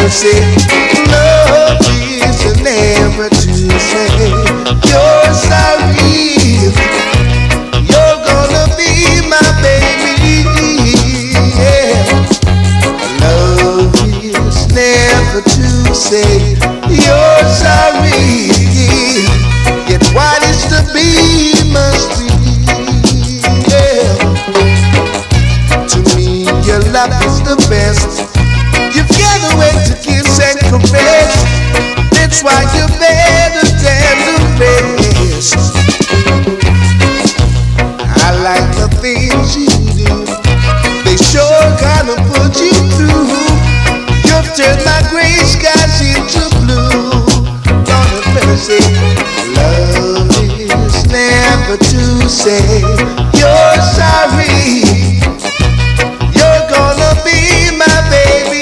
mercy. Love is never to say you're sorry. You're gonna be my baby. Yeah. Love is never to say you're sorry. Yet what is to be must be. Yeah. To me, your love is the best. You've got a way to kiss and caress. That's why you're better than the rest. I like the things you do. They sure gonna put you through. You've turned my gray skies into blue. Lord have mercy. Love is never to say you're sorry. You're gonna be my baby.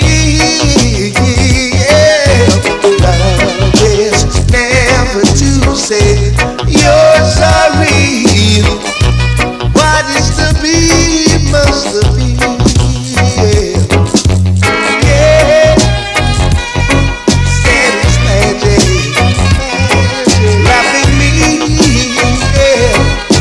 Yeah. Love is never to say you're sorry. What is to be must be. Yeah. Said it's magic. Loving me. Yeah.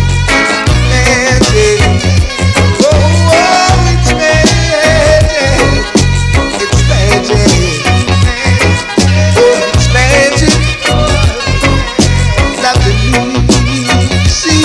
Magic. Oh, it's magic. It's magic. Oh, it's magic. Loving me. See,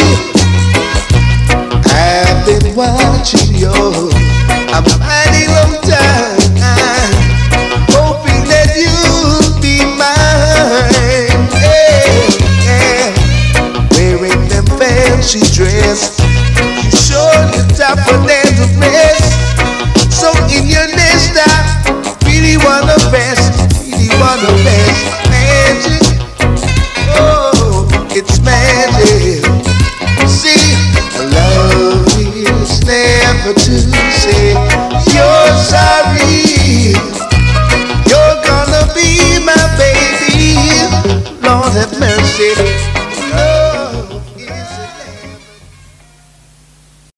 I've been watching you a mighty long time, hoping that you'll be mine. Yeah, yeah. Wearing them fancy dress, you sure the tougher than the rest. So in your nest, I really wanna rest, really wanna rest. Magic, oh, it's magic. See, love is never to say you're sorry.